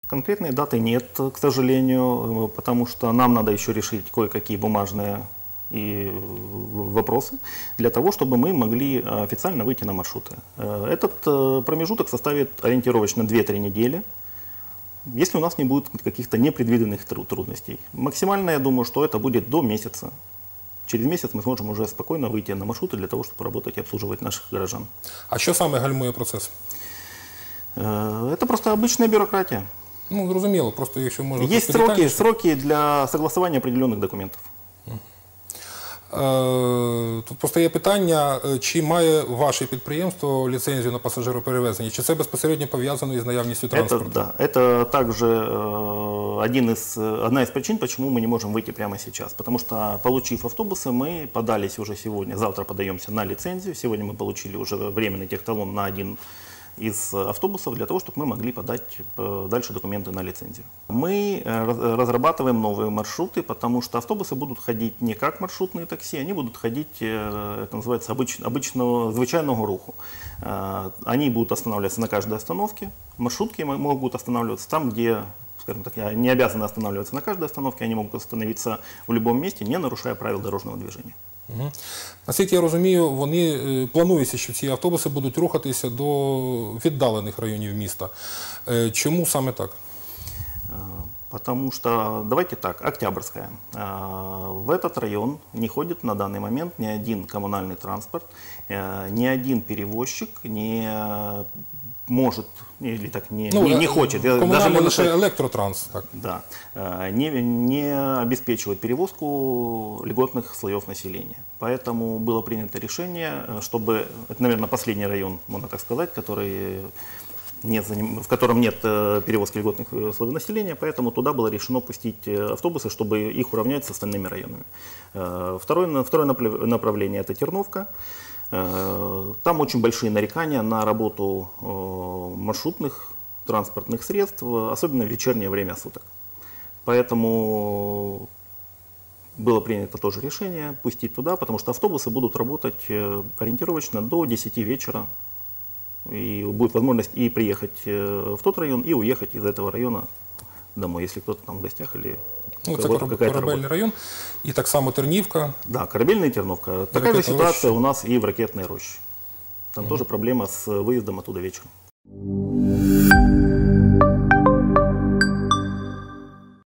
Конкретной даты нет, к сожалению, потому что нам надо еще решить кое-какие бумажные и вопросы для того, чтобы мы могли официально выйти на маршруты. Этот промежуток составит ориентировочно 2-3 недели, если у нас не будет каких-то непредвиденных трудностей. Максимально, я думаю, что это будет до месяца. Через месяц мы сможем уже спокойно выйти на маршруты для того, чтобы работать и обслуживать наших горожан. А що саме гальмує процес? Это просто обычная бюрократия. Ну, зрозуміло, просто якщо можна... Есть сроки для согласования определенных документов. Тут просто є питання, чи має ваше підприємство ліцензію на пасажироперевезення, чи це безпосередньо пов'язано із наявністю транспорту? Это также одна из причин, почему мы не можем выйти прямо сейчас. Потому что, получив автобусы, мы подались уже сегодня, завтра подаемся на лицензию. Сегодня мы получили уже временный техталон на один из автобусов для того, чтобы мы могли подать дальше документы на лицензию. Мы разрабатываем новые маршруты, потому что автобусы будут ходить не как маршрутные такси, они будут ходить, это называется, обычного, звичайного руху. Они будут останавливаться на каждой остановке, маршрутки могут останавливаться там, где, скажем так, не обязаны останавливаться на каждой остановке, они могут остановиться в любом месте, не нарушая правил дорожного движения. Угу. Наскільки я розумію, вони планується, що ці автобуси будуть рухатися до віддалених районів міста. Чому саме так? Потому что, давайте так, Октябрьская. В этот район не ходит на данный момент ни один коммунальный транспорт, ни один перевозчик не может, или так не хочет. Коммунальный лише электротранс. Так. Да, не обеспечивает перевозку льготных слоев населения. Поэтому было принято решение, чтобы, это, наверное, последний район, можно так сказать, в котором нет перевозки льготных слоев населения, поэтому туда было решено пустить автобусы, чтобы их уравнять с остальными районами. Второе направление – это Терновка. Там очень большие нарекания на работу маршрутных транспортных средств, особенно в вечернее время суток. Поэтому было принято тоже решение пустить туда, потому что автобусы будут работать ориентировочно до 10 вечера. И будет возможность и приехать в тот район, и уехать из этого района домой, если кто-то там в гостях или какая-то Корабельный район. И так само Тернивка. Да, Корабельная и Терновка. Такая же ситуация у нас и в Ракетной роще. Там тоже проблема с выездом оттуда вечером.